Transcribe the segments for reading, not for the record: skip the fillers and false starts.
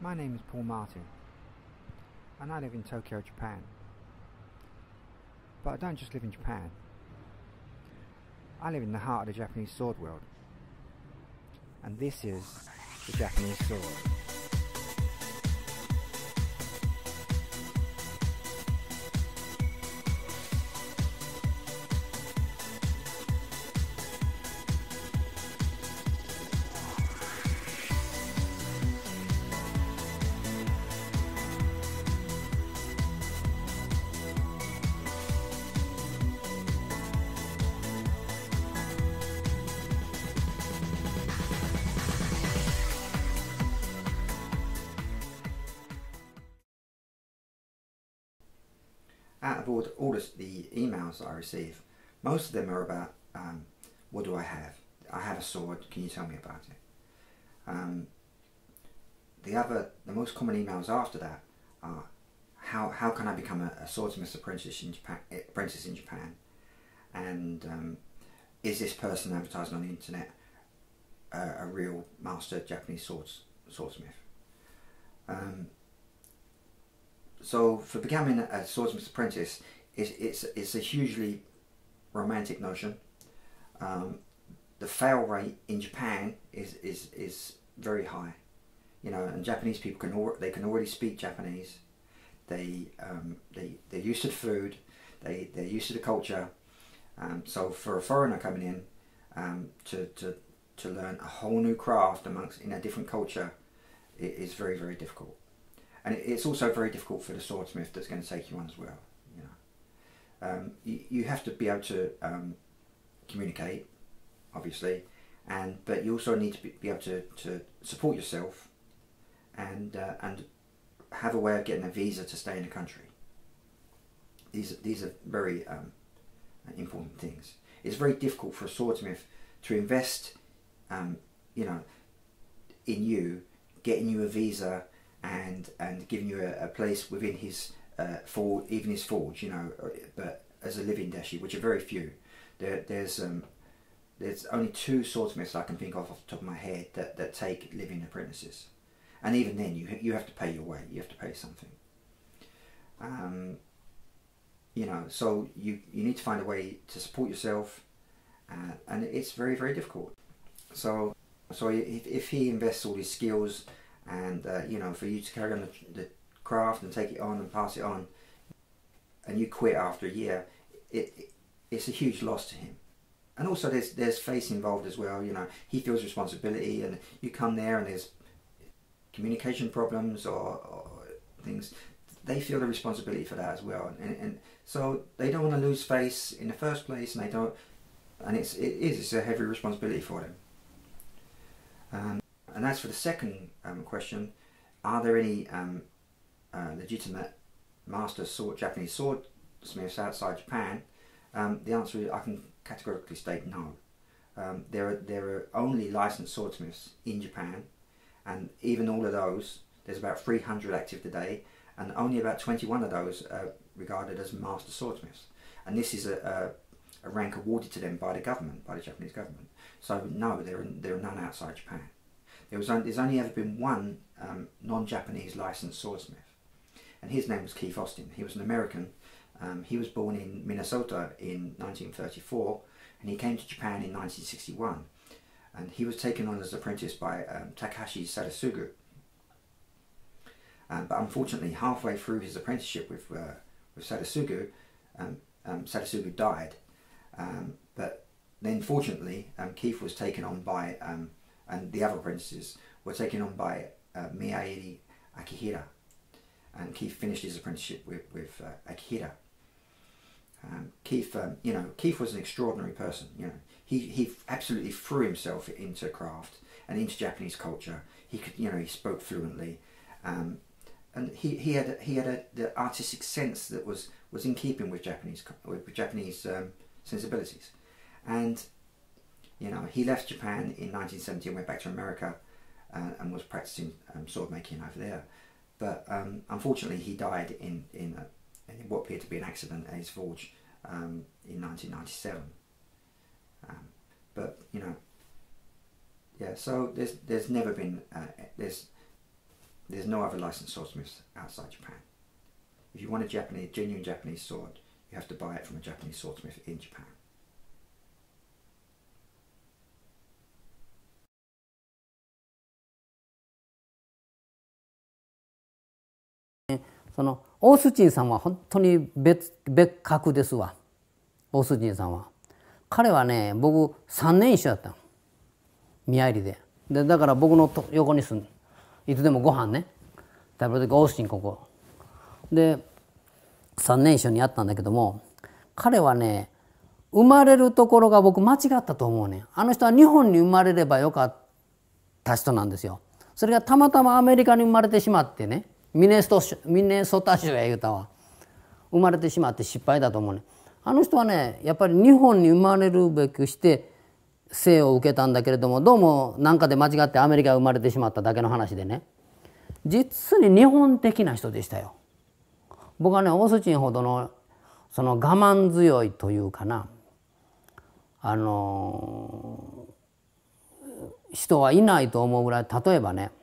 My name is Paul Martin, and I live in Tokyo, Japan. But I don't just live in Japan. I live in the heart of the Japanese sword world. And this is the Japanese sword. Out of all the emails that I receive, most of them are about what do I have? I have a sword, can you tell me about it? The most common emails after that are how can I become a swordsmith's apprentice in Japan? And is this person advertising on the internet a real master Japanese swordsmith? So for becoming a swordsman's apprentice, it's a hugely romantic notion. The fail rate in Japan is very high, and Japanese people can already speak Japanese. They're used to the food, they're used to the culture. So for a foreigner coming in to learn a whole new craft in a different culture, it is very, very difficult. And it's also very difficult for the swordsmith that's going to take you on as well. You have to be able to communicate, obviously, but you also need to be able to support yourself and have a way of getting a visa to stay in the country. These are very important things. It's very difficult for a swordsmith to invest, in you, getting you a visa and giving you a place within his forge, but as a living deshi, which are very few. There's only 2 swordsmiths I can think of off the top of my head that take living apprentices, and even then you have to pay your way. You have to pay something. So you need to find a way to support yourself, and it's very, very difficult. So if he invests all his skills, and for you to carry on the craft and take it on and pass it on, and you quit after a year, it's a huge loss to him. And also there's face involved as well. He feels responsibility, and you come there and there's communication problems or things. They feel the responsibility for that as well, and so they don't want to lose face in the first place, and it's a heavy responsibility for them. And as for the second question, are there any legitimate master Japanese swordsmiths outside Japan? The answer is, I can categorically state no. There are only licensed swordsmiths in Japan, and even all of those, there's about 300 active today, and only about 21 of those are regarded as master swordsmiths. And this is a rank awarded to them by the government, by the Japanese government. So no, there are none outside Japan. There's only ever been one non-Japanese licensed swordsmith, and his name was Keith Austin. He was an American. He was born in Minnesota in 1934, and he came to Japan in 1961. And he was taken on as an apprentice by Takahashi Sadasugu. But unfortunately, halfway through his apprenticeship with Sadasugu, Sadasugu died. But then, fortunately, Keith was taken on by and the other apprentices were taken on by Miyahide Akihira, and Keith finished his apprenticeship with Akihira. Keith was an extraordinary person. He absolutely threw himself into craft and into Japanese culture. He could, he spoke fluently, and he had the artistic sense that was in keeping with Japanese sensibilities, and. He left Japan in 1970 and went back to America and was practicing sword making over there. But unfortunately, he died in what appeared to be an accident at his forge in 1997. So there's never been There's no other licensed swordsmiths outside Japan. If you want a genuine Japanese sword, you have to buy it from a Japanese swordsmith in Japan. そのオースチンさんは本当に別格ですわ。オースチンさんは。彼はね、僕3年一緒だったの。宮入で。だから僕の横に住んで、いつでもご飯ね食べる時オースチンここで3年一緒にやったんだけども、彼はね生まれるところが僕間違ったと思うね。あの人は日本に生まれればよかった人なんですよ。それがたまたまアメリカに生まれてしまってね、ミネソタ州や言うたわ、生まれてしまって失敗だと思うね。あの人はねやっぱり日本に生まれるべくして生を受けたんだけれども、どうも何かで間違ってアメリカが生まれてしまっただけの話でね、実に日本的な人でしたよ。僕はねオースチンほどのその我慢強いというかな、人はいないと思うぐらい。例えばね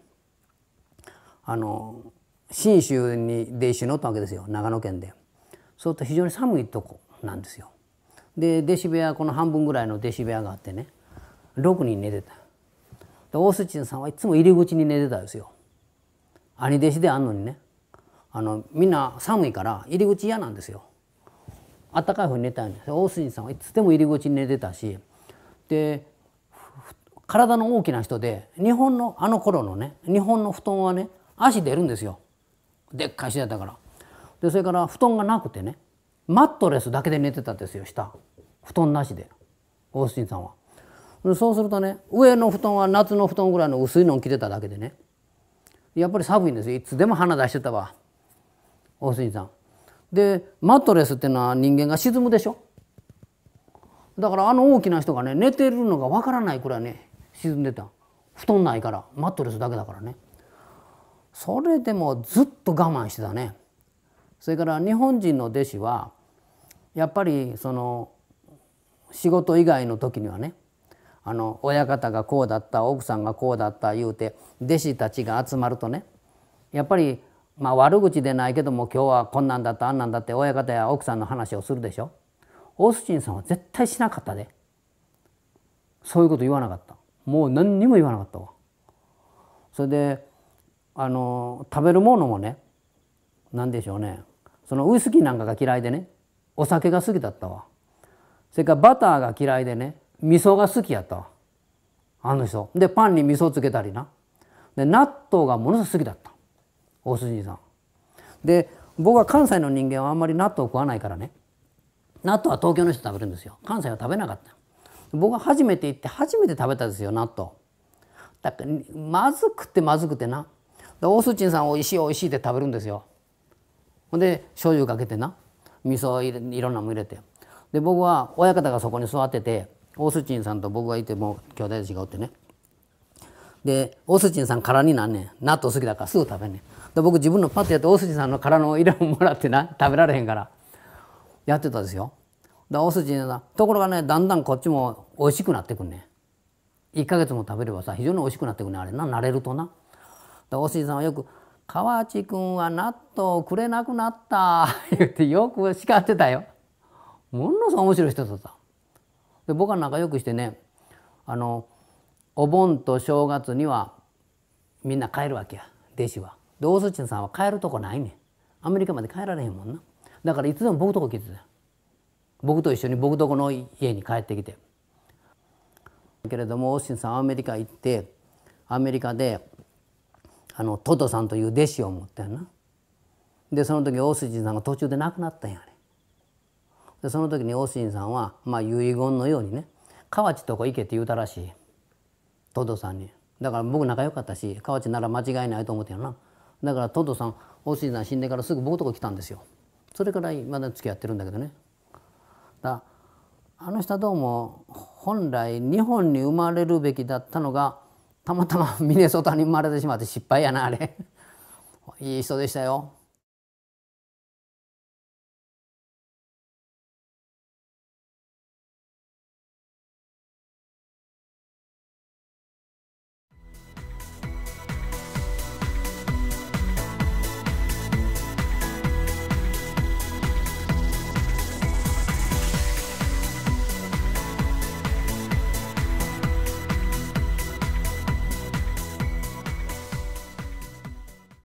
信州で一緒におったわけですよ、長野県で。そうすると非常に寒いとこなんですよ。で弟子部屋、この半分ぐらいの弟子部屋があってね、6人寝てた。でオースチンさんはいつも入り口に寝てたんですよ。兄弟子であんのにね、みんな寒いから入り口嫌なんですよ。あったかい方に寝たいんです。オースチンさんはいつでも入り口に寝てたし、で体の大きな人で、日本のあの頃のね日本の布団はね足出るんですよ、でっかい人だったから。でそれから布団がなくてね、マットレスだけで寝てたんですよ、下布団なしでオースチンさんは。でそうするとね、上の布団は夏の布団ぐらいの薄いのを着てただけでね、やっぱり寒いんですよ。いつでも鼻出してたわオースチンさんで。マットレスっていうのは人間が沈むでしょ。だから大きな人がね寝てるのがわからないくらいね沈んでた。布団ないから、マットレスだけだからね。それでもずっと我慢してたね。それから日本人の弟子はやっぱりその仕事以外の時にはね、親方がこうだった、奥さんがこうだった言うて弟子たちが集まるとね、やっぱり悪口でないけども今日はこんなんだったあんなんだって親方や奥さんの話をするでしょ。オースチンさんは絶対しなかったで。そういうこと言わなかった。もう何にも言わなかったわ。それで食べるものもね、何でしょうね、そのウイスキーなんかが嫌いでね、お酒が好きだったわ。それからバターが嫌いでね、味噌が好きやったわあの人で。パンに味噌つけたりな。で納豆がものすごく好きだった大筋さんで。僕は関西の人間はあんまり納豆を食わないからね、納豆は東京の人食べるんですよ。関西は食べなかった。僕は初めて行って初めて食べたんですよ、納豆。だからまずくてな。でオースチンさんおいしいおいしいって食べるんですよ。で醤油かけてな、味噌いろんなも入れて。で僕は親方がそこに座ってて、オースチンさんと僕がいて、もう兄弟たちがおってね。でオースチンさん空になんねん、納豆好きだからすぐ食べんねん。で僕自分のパッとやってオースチンさんの空の入れもらってな、食べられへんからやってたんですよ。でオースチンさんところがね、だんだんこっちも美味しくなってくんねん。1ヶ月も食べればさ非常に美味しくなってくんねん、あれな、慣れるとな。でオースチンさんはよく「河内くんは納豆くれなくなった」言ってよく叱ってたよ。ものすごい面白い人だった。で僕は仲良くしてね、お盆と正月にはみんな帰るわけや、弟子は。でオースチンさんは帰るとこないねん。アメリカまで帰られへんもんな。だからいつでも僕とこ来てた。僕と一緒に僕とこの家に帰ってきて。けれどもオースチンさんはアメリカ行って、アメリカでトドさんという弟子を持ったよな。でその時オースチンさんが途中で亡くなったんやね。でその時にオースチンさんは遺言のようにね、河内とこ行けって言うたらしい、トドさんに。だから僕仲良かったし、河内なら間違いないと思ってんな。だからトドさん、オースチンさん死んでからすぐ僕のとこ来たんですよ。それからまだ付き合ってるんだけどね。だあの人はどうも本来日本に生まれるべきだったのが、たまたまミネソタに生まれてしまって失敗やなあれ。いい人でしたよ。